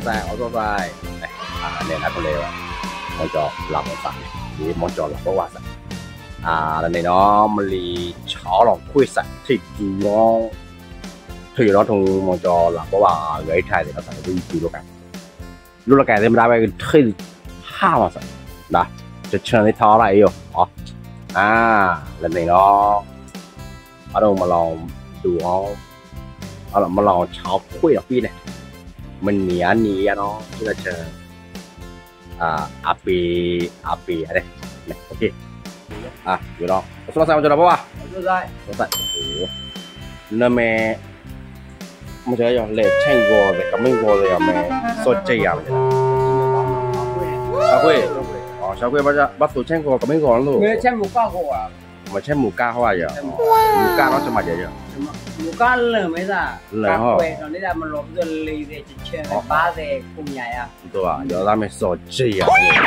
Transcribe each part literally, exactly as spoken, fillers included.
sai ở chỗ sai này à này là con lều món cho làm một sản thì món cho là có quả sản à lần này nó mà lì cháo lòng khuya sản thịt nó thì nó thùng món cho là có quả gãy thai thì nó phải đi từ lúc này lúc là cái thêm ra cái thịt hai mà sản đóจะเชิญให้ท้ออะไรอยู่อ๋ออ่าแล้วนี่เนาะเอาลองมาลองดูเอาเอาลองมาลองเช้าคุยกับพี่เนี่ยมันเหนียวเหนียวเนาะที่เราเจออ่าอาปีอาปีอะไรเนี่ยโอเคอ่ะอยู่เนาะสุดท้ายมันจะรับป่ะสุดท้ายสุดท้ายโอ้โหนั่นแม่มันจะอย่างเล็กแช่งวัวแต่ก็ไม่วัวเลยอ่ะแม่สดใจอ่ะมันจะชาคุยอ๋อชาวเกย์บัตรตัวเช่นกูก็ไม่ก่อนลูกไม่ใช่หมูก้าหัวไม่ใช่หมูก้าหัวอย่างหมูก้าเราจะมาเยอะๆหมูก้าเลยไหมล่ะเลยฮะตอนนี้เรามันลบด้วยลีเดชเชนบ้าเด็กกลุ่มใหญ่อะตัวเดี๋ยวเราไม่สดจีอ่ะ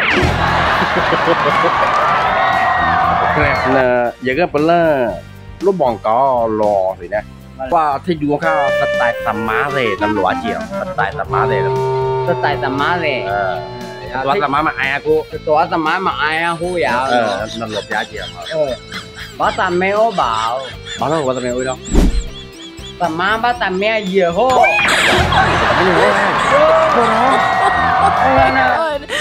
แกรบเนี่ยอย่างก็เป็นเรื่องรูปบองก็รอสินะว่าที่ดูข้าวสไตล์ตำม้าเลยตำรวจเจียวสไตล์ตำม้าเลยสไตล์ตำม้าเลยตัวตำม้ามาไอ้กูตัวตำม้ามาไอ้หูยาวเออนั่นหลบยาเจียวเออบ้าตำไม่โอ้บ่าวบ้าต้องบ้าตำไม่โอ้ยดอกตำม้าบ้าตำไม่เยอะโหไม่รู้เลยโอ้โหโอ้ยนะ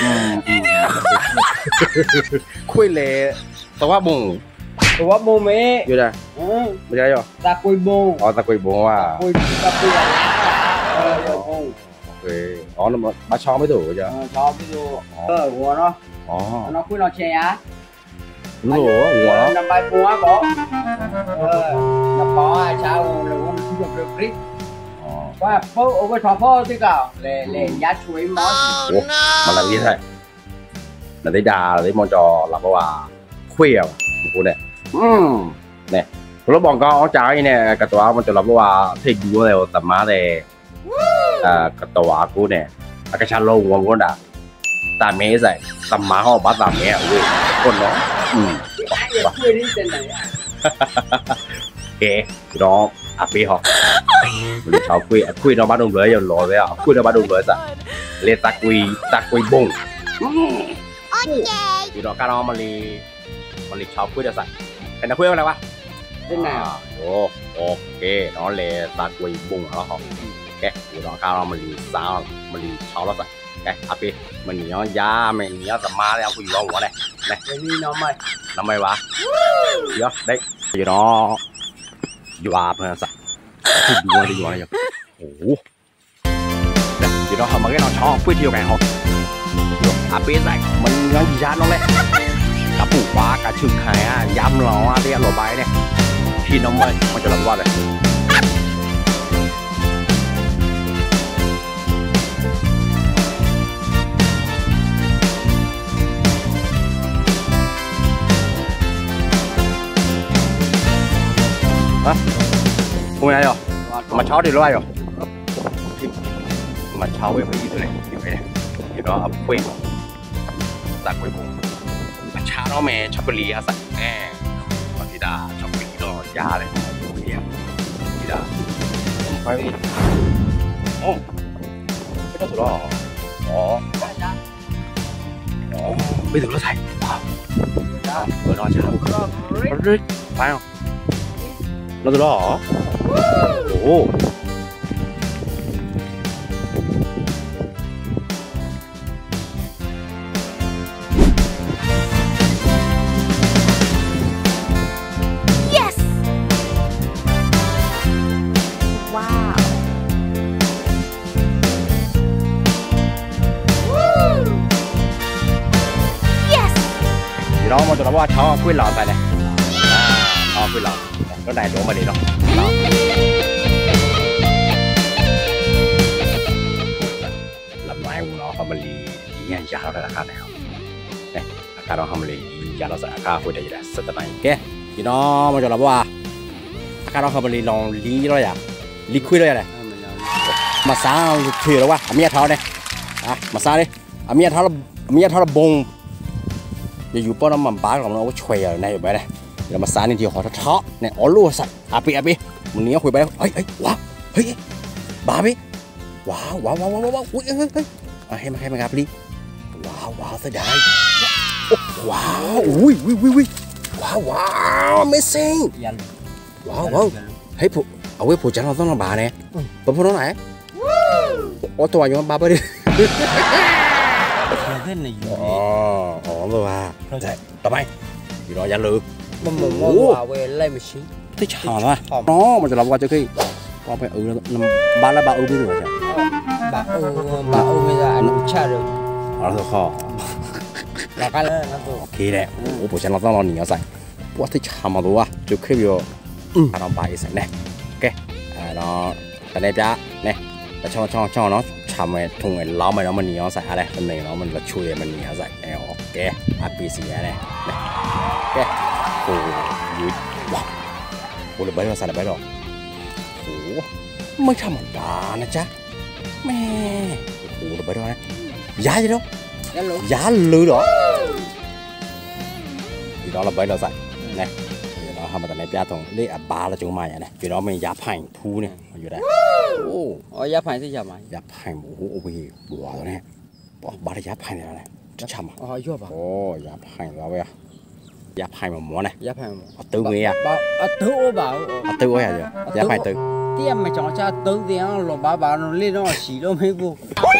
คุยเลยตัวบุ้งตัวบุ้งไหมอยู่ได้ไม่ใช่หรอตะกุยบุ้งอ๋อตะกุยบุ้งว่าตะกุยตะกุยเออบุ้งโอเคอ๋อมันมาชอบไม่ถูกจ้ะชอบไม่ถูกเออหัวเนาะอ๋อnóคุยเราเชียร์รู้หัวเนาะนำใบบัวบอกเออนำบอกไอ้ชาวหรือว่าที่จะเรียกริบว่าพ่อเอาไปทอพ่อที่เก่าเลยเลยยัดช่วยมอสโอ้มันอะไรที่ไหนนั่นได้ด่าได้มองจอหลับว่าคุยอ่ะกูเนี่ยอืมเนี่ยเราบอกก็เอาใจเนี่ยกับตัวมันจะหลับว่าที่ดูแล้วแต่มาเลยอ่ากระตัวกูเนี่ยกระชันลงหัวกูด่าตาเมย์ใส่ตาม้าห่อบ้าตาเมย์เว้ยคนเนาะอืมคุยนี่เป็นไหนอ่ะเก๋น้องอาปีห่อมันชอบคุยคุยน้องบ้านดงเลยอย่างหล่อเลยอ่ะคุยน้องบ้านดงเลยสัเรียกตะกุยตะกุยบงอยู่ดอกการ้องมันลีมันลีชอบคุยเดี๋ยวสัเป็นนักคุยอะไรวะเป็นไงโอ้โอเคน้องเลยตะกุยบงแล้วห่อแกอยู่ดอกการ้องมันลีสาวมันลีชอบแล้วสัแกอาปีมันเหนียวยาไม่เหนียวแต่มาแล้วกูอยู่รอหัวเลยเนี่ยนี่น้องไม่น้องไม่วะเดี๋ยวได้อยู่น้องอยู่อาเพื่อนสัที่ดูอะไรอยู่อะไรอย่างโอ้โหเนี่ยอยู่น้องทำมาแค่น้องชอบคุยเที่ยวไงฮะอาปีใส่มันงั้นยาน้องเลยกระปุกว้ากระชึกไข่อะย้ำล้อเรียกหล่อใบเนี่ยที่น้องไม่มันจะรับว่าเลยฮะพูดอะไรหรอมาเช้าดีร้อยหรอมาเช้าเว้ยไปยี่ตัวไหนยี่ไปเนี่ยยี่เราเอาเว้ยตักเว้ยผมมาเช้าเราแม่ชอบไปเลี้ยสัตว์แม่บางทีดาชอบไปกินดอกยาเลยเลี้ยทีดาไปโอ้ไม่ต้องสุดหรออ๋ออ๋อไม่ถึงแล้วใส่ว้าวเปิดนอนเช้าไปอ่ะเราตัวหรอโอ้ yes wow yes thì đó mà tụi nó qua cho quyết lọt tại này à quyết lọt cái này đổ mà đi đâu làm ngoài của nó không lì nhà giá nó là khác nào này cái đó không lì giá nó sẽ khác với đây là rất là cái thì nó mà cho nó qua cái đó không lì lòng lý đó à lý khuy đó này mà sao thử đó qua à mía tháo đây à mà sao đi à mía tháo là mía tháo là bông giờ dù bao năm mà bán còn nó có chòe ở này vậy nàyแล้วมาซานี่ที่หอทอเนี่ยอ๋อรู้สัตว์อาปีอาปีมันเนี้ยคุยไปแล้วเฮ้ยเฮ้ยว้าเฮ้ยบ้าไปว้าวว้าวว้าวว้าวอุ้ยเฮ้ยเฮ้ยให้มาให้มาครับลีว้าวว้าวเสียดายว้าวอุ้ยอุ้ยอุ้ยว้าวว้าว amazing ว้าวว้าวเฮ้ยผู้เอาไว้ผู้จังเราต้องลำบากเนี่ยเป็นผู้น้องไหนโอ้ตัวยังบ้าไปดิเส้นในอยู่อ๋ออ๋อเลยว่าใช่ต่อไปอยู่รอยันลืมมันมันมันว่าเวลาไม่ใช่ที่ฉาบอ่ะน้องมันจะรับว่าจะขี้ว่าไปเออบ้านละบ้านเออไม่รู้ใช่บ้านเออบ้านเออไม่ได้หนูชาเลยเอาละข้อแล้วกันเลยนะตัวโอเคแหละโอ้ผู้ชายเราต้องรอหนีเอาใส่ว่าที่ฉาบมาดูว่าจะขี้อยู่อืมเราไปใส่เนี่ยโอเคเราแต่ในจ้าเนี่ยแต่ช่องช่องช่องเนาะทำไอ้ทุ่งไอ้ล้อมันเนาะมันหนีเอาใส่อะไรมันหนีเนาะมันละช่วยมันหนีเอาใส่เนี่ยโอเคอาปีสีอะไรเนี่ยโอเคโอ้ยว้าวโอ้เลยใบมาใส่เลยใบดอกโอ้ไม่ธรรมดานะจ๊ะแม่โอ้เลยใบดอกนะย้ายจ้ะย้ายเลยเหรอทีđó làใบเราใส่เนี่ยทีđóทำมาแต่ในปลาตรงเรียกบ้าเราจุ่มมาอย่างนี้ทีđóมันยาไผ่พูเนี่ยอยู่ได้โอ้อ๋อยาไผ่ที่ยาไผ่ยาไผ่โอ้โหโอ้โหบัวตัวนี้บ้าได้ยาไผ่เนี่ยอะไรจะช่ำอ่ะอ๋อยั่วป่ะโอ้ยาไผ่เราเว้ยยาไผ่มาหมอเนี่ยยาไผ่หมอตื้อเมียอ่ะตื้อบ่าวอ่ะตื้อไว้อะไรยาไผ่ตื้อเตี้ยไม่จังจ้าตื้อเตี้ยหลบบ้าบ้าเราเล่นน้องสีเราไม่กู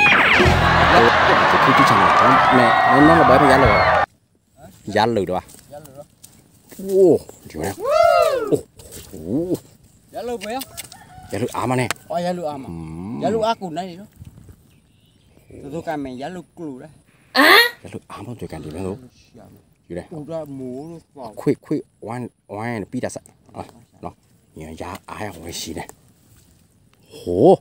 คือที่ฉันเนี่ยนั่นนั่นเราใบเป็นยาเลยยาเลยด้วยโอ้เดี๋ยวนะโอ้โหยาเลยไปอ่ะยาเลยอามาเนี่ยอ๋อยาเลยอามา ยาลูกอากุนได้ดิเนาะตัวกันแม่ยาลูกกลูได้ยาลูกอามันตัวกันดีไหมลูกอยู่ได้อุดหมูคุยคุยวันวันปีดาสักเนาะเนี่ยยาอายของไอ้สีเนี่ยโห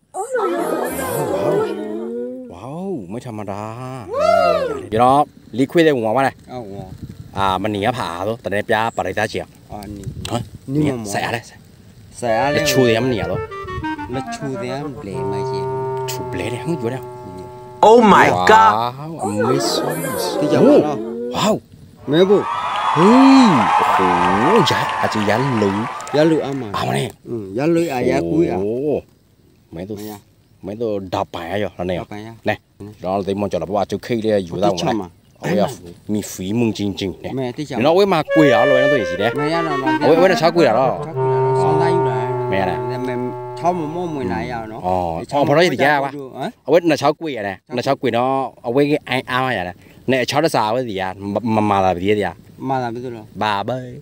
ว้าวไม่ธรรมดาเดี๋ยวเราลิควิดได้หัวว่าไงอ่ามันหนีผ่าตัวแต่ในปลาปลาได้ตาเจียวอ๋อนี่นี่ใส่อะไรใส่อะไรชูเดียมเหนียวแล้วชูเดียมเปล่ไม่ใช่ชูเปล่เนี่ยฮึอยู่แล้ว Oh my god ว้าว amazing ที่จะมาแล้วว้าวแม่บุเฮ้ยโอ้โหยาอาจจะยาลือยาลืออามาอามาเนี่ยยาลืออายาคุยอ่ะโอ้ไม่ตัวไม่ตัวดับไปอ่ะอยู่แล้วเนี่ยเนี่ยเราเดี๋ยวมันจะรับว่าจะขี้เลยอยู่ตรงนั้นเอาไว้มีฝีมือจริงๆเนี่ยเดี๋ยวเราไว้มากุยแล้วเลยนะตัวนี้สิเนี่ยเอาไว้ไว้จะช้ากุยแล้วสองได้อยู่ไหนไม่อะไรชอบมันมั่วมือไหนอ่ะเนาะอ๋ออ๋อเพราะเราจะแย่ป่ะเอาไว้น่าช้ากุยอะไรน่าช้ากุยเนาะเอาไว้ไอ้อ้าวอะไรเนี่ยช้าจะสาวไว้สิอ่ะมามาอะไรดีอ่ะมาอะไรไม่รู้หรอบ้าเบ้ย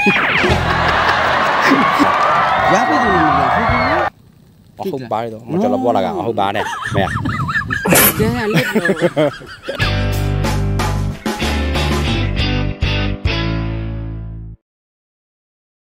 ยาไปดูเลยเอาเข้าบ้านเลยมันจะรับว่าอะไรกันเอาเข้าบ้านเนี่ยแม่แย่เล็กเลย